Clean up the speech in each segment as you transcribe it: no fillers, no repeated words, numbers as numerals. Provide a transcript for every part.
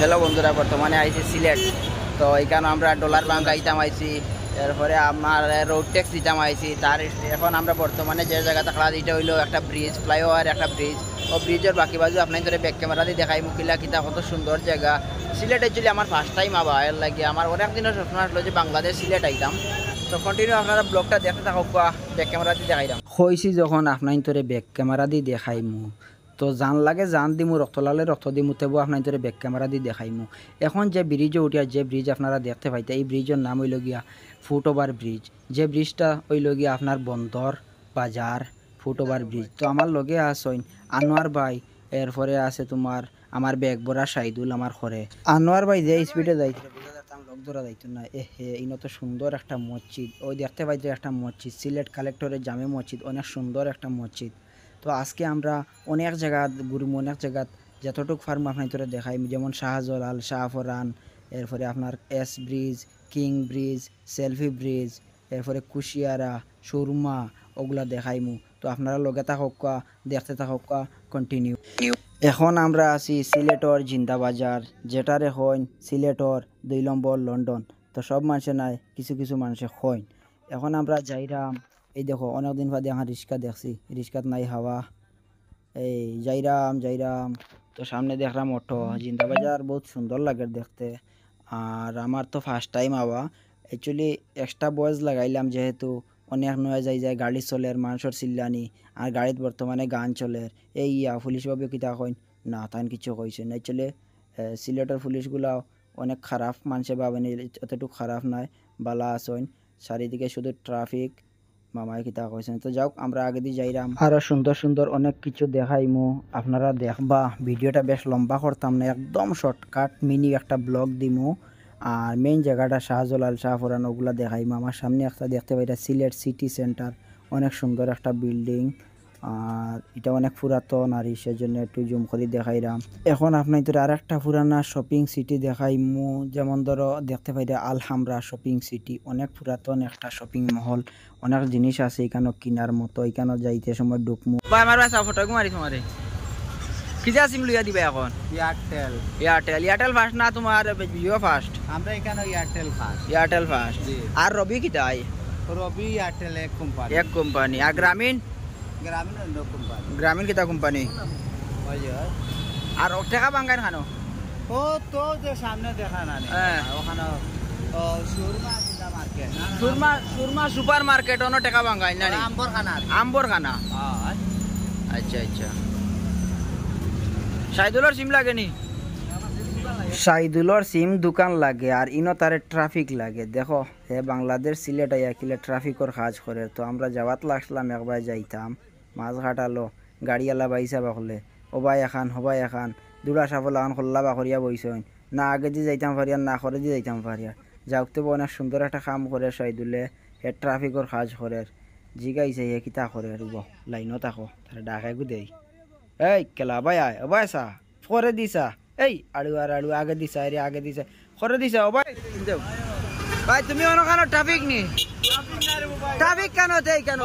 Hello বন্ধুরা, বর্তমানে আইছি সিলেট। তো এখানে আমরা ডলার বাঙ্ক আইতাম আইছি, এরপরে আমার রোড ট্যাক্স দিতাম আইছি। তার এখন আমরা বর্তমানে যে জায়গাটা খাড়া, এটা হইলো একটা ব্রিজ, ফ্লাইওভার একটা ব্রিজ। ও ব্রিজের বাকি বাজু আপনার ধরে ব্যাক ক্যামেরা দিয়ে দেখাই মুখিলা কিতা কত সুন্দর জায়গা। সিলেট অ্যাকচুয়ালি আমার ফার্স্ট টাইম আবার এর লাগে আমার অনেক দিনের স্বপ্ন আসলো যে বাংলাদেশ সিলেট আইতাম। তো কন্টিনিউ আপনারা ব্লগটা দেখতে থাকুক, ব্যাক ক্যামেরা দিয়ে দেখাইলাম। হয়েছি যখন আপনার ধরে ব্যাক ক্যামেরা দিয়ে দেখাইমু, তো জান লাগে জান দিমু, রক্ত লালে রক্ত দিমু, তেবু আপনার ধরে ব্যাক ক্যামেরা দিয়ে দেখাইমু। এখন যে ব্রিজে উঠিয়া যে ব্রিজ আপনারা দেখতে পাইতে, এই ব্রিজের নাম হইল গিয়া ফুট ওভার ব্রিজ। যে ব্রিজটা হইল গিয়া আপনার বন্দর বাজার ফুট ওভার ব্রিজ। তো আমার লগে আসইন আনোয়ার ভাই, এরপরে আছে তোমার আমার ব্যাগ বড়া সাইদুল আমার ঘরে। আনোয়ার ভাই যে স্পিডে যাইতে লোক ধরা যাইতো না। হে ইনো তো সুন্দর একটা মসজিদ, ওই দেখতে পাইতে একটা মসজিদ, সিলেট কালেক্টরের জামে মসজিদ, অনেক সুন্দর একটা মসজিদ। তো আজকে আমরা অনেক জায়গা ঘুরবো, অনেক জায়গা যতটুক ফার্ম আপনার তোরা দেখাই, যেমন শাহজালাল, শাহফরান, এরপরে আপনার S bridge, king bridge, selfie bridge, এরপরে কুশিয়ারা, সুরমা, ওগুলা দেখাইমু। তো আপনারা লগে থাকুক, দেখতে থাকুক, কন্টিনিউ। এখন আমরা আছি সিলেটর জিন্দাবাজার, যেটার এখন সিলেটর 2 নম্বর লন্ডন। তো সব মানুষে নাই, কিছু কিছু মানুষে হইন। এখন আমরা যাইরাম, এই দেখো অনেকদিন বাদে এখন রিক্সা দেখছি, রিক্সাত নাই হাওয়া, এই যাইরাম। তো সামনে দেখলাম অটো। জিন্দাবাজার বহুত সুন্দর লাগে দেখতে, আর আমার তো ফার্স্ট টাইম আওয়া। অ্যাকচুয়ালি এক্সট্রা বয়েজ লাগাইলাম, যেহেতু অনেক নয় যাই গাড়ি চলের, মানুষের চিল্লানি, আর গাড়িত বর্তমানে গান চলের। এই পুলিশ বাবু কিতা কইন না, তাই কিছু কইছেন। অ্যাকচুয়ালি সিলেটের পুলিশগুলা অনেক খারাপ, মানুষে ভাবেন এতটুকু খারাপ নয়, বালা আসইন। চারিদিকে শুধু ট্রাফিক, মামাই কিতা কইছেন। তো যাও আমরা আগে দিয়ে যাইরাম, আরো সুন্দর সুন্দর অনেক কিছু দেখাইমু, আপনারা দেখবা। ভিডিওটা বেশ লম্বা করতাম না, একদম শর্টকাট মিনি একটা ব্লগ দিমু। আর মেইন জায়গাটা শাহজালাল, শাহফরান, ওগুলা দেখাইমু। আমার সামনে একটা দেখতে পাইটা সিলেট সিটি সেন্টার, অনেক সুন্দর একটা বিল্ডিং, আর এটা অনেক পুরাতন, আর সেজন্য একটু জুম করে দেখাইলাম। এখন আপনাদের আর একটা পুরানা শপিং সিটি দেখাইমু, যেমন ধরো দেখতে পাইটা আলহামরা শপিং সিটি, অনেক পুরাতন একটা শপিং মহল, অনেক জিনিস আছে এখানে কিনার মতো। এখানে যাইতে সময় ঢুকমু। ভাই আমার বাসা ফটো মারি তোমারে কি যা সিম লইয়া দিবা এখন? এয়ারটেল ফার্স্ট না তোমার জিও ফার্স্ট? আমরা এখানে এয়ারটেল ফার্স্ট। আর রবি কিটাই? রবি এয়ারটেল এক কোম্পানি। আর গ্রামীণ অন্য কোম্পানি। গ্রামীণ কিতা কোম্পানি? আর টাকা বাঙ্গান খানো? ও তো যে সামনে দেখা না, ওখানে সুরমা সুপার মার্কেট অন্য টাকা বাঙ্গাই না? আম্বর খানা। আচ্ছা আচ্ছা। সাইদুলর সিম লাগে নি? সাইদুলর সিম দোকান লাগে, আর ইনো তারে ট্রাফিক লাগে। দেখো হে বাংলাদেশ সিলেট আইয়া কিলে ট্রাফিকর কাজ করে। তো আমরা যাওয়াত লাগলাম, একবার যাইতাম, মাছ ঘাটালো, গাড়িওয়ালা বাইসা বাকলে ওবাই এখান দুড়া সাফল এখন খোল্লা বাকরিয়া বইছেন না, আগে দিয়ে যাইতাম পারিয়ার না করে দিয়ে যাইতাম পারিয়ার। যাওতে অনেক সুন্দর একটা কাম করে সাইদুলে, হে ট্রাফিকর কাজ করে। জিগাইছে হে কিতা করে, রুব লাইনও থাকো, তারা ডাকাই দেই। এই কেলা ভাই আয়, ও ভাই সা করে দিছা, এই আড়ু আগে দিছা, আগে দিছা করে দিছা। ও ভাই ভাই তুমি ওখানে ট্রাফিক নি? ট্রাফিক কেন দেই কেন?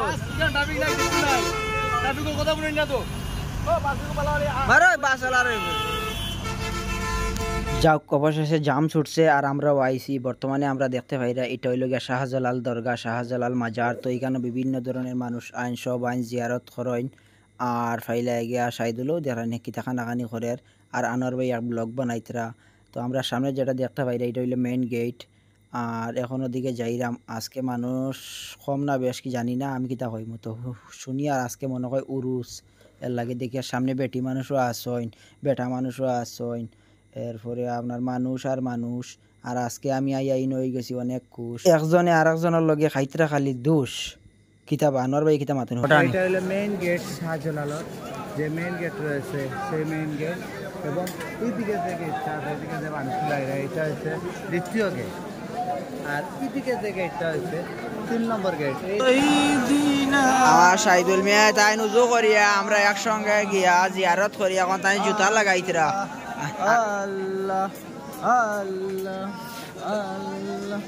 যাক অবশেষে জাম ছুটছে, আর আমরাও আইসি। বর্তমানে আমরা দেখতে পাই এটা হইল গিয়া শাহজালাল দরগা, শাহজালাল মাজার। তো এখানে বিভিন্ন ধরনের মানুষ সব আইন জিয়ারত করেন, আর ফাইলে গিয়া সাইদুলও দেখা নাকি তাকানাকানি করে। আর আনোয়ার ভাই আর ব্লগ বানাইতরা। তো আমরা সামনে যেটা দেখতে পাই এটা হইলো মেইন গেট। আর এখন ওদিকে যাইরাম। আজকে মানুষ কম না বেশ কি জানি না, আমি কিতা কইমু। তো শুনি আর আজকে মনে হয় উরুস, এর লাগে দেখি সামনে বেটি মানুষও আসইন, বেটা মানুষও আসইন, এরপরে আপনার মানুষ আর মানুষ। আর আজকে আমি আইন হয়ে গেছি অনেক খুশ। একজনে আর একজনের লগে খাইতরা খালি দোষ কিতাব। আনোয়ার ভাই কিতা মাতুন? এটা হলো মেইন গেট শাহজালালের, যে মেইন গেট রয়েছে সেই মেইন গেট, এবং এই দিকে যে গেটটা, এদিকে যে মানুষগুলো এটা হচ্ছে দ্বিতীয় গেট, আর এদিকে যে গেটটা হচ্ছে 3 নম্বর গেট। আমার সাইদুল মিয়া তাই নুজু করিয়া আমরা একসঙ্গে গিয়া জিয়ারত করি। এখন তাই জুতা লাগাইতরা। আল্লাহ আল্লাহ আল্লাহ।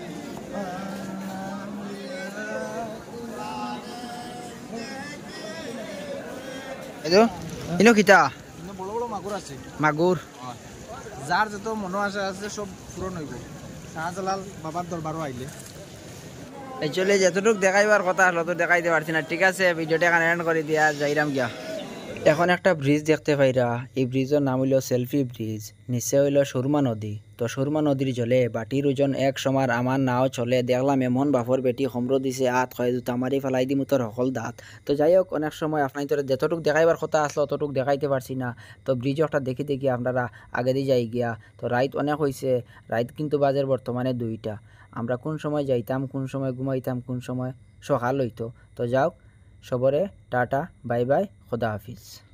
এদো ইনো কিতা? বড় বড় মাগুর আছে। মাগুর যার যত মনো আশা আছে সব পূরণ হইব শাহজালাল বাবার দরবারও আইলে। অ্যাকচুয়ালি যতটুকু দেখাইবার কথা আসলো তো দেখাইতে পারছি না। ঠিক আছে, ভিডিওটা এখানে এন্ড করে দিয়া যাইরাম গিয়া। এখন একটা ব্রিজ দেখতে পাইরা, এই ব্রিজের নাম হইল সেলফি ব্রিজ। নিচে হইল সুরমা নদী। তো সুরমা নদীর জলে বাটির ওজন এক সমার আমার নাও চলে। দেখলাম এমন বাপর বেটি সমর দিছে হাত হয় জুতা মারি ফেলাই দিমু তোর সকল দাঁত। তো যাই হোক, অনেক সময় আপনার তোর যতটুকু দেখাইবার কথা আসলো অতটুকু দেখাইতে পারছি না। তো ব্রিজও একটা দেখি দেখি আপনারা আগে দিয়ে যাই গিয়া। তো রাইত অনেক হয়েছে, রাইত কিন্তু বাজের বর্তমানে 2টা। আমরা কোন সময় যাইতাম, কোন সময় ঘুমাইতাম, কোন সময় সকাল হইতো। তো যাও, সবরে টাটা, বাই বাই, খোদা হাফিজ।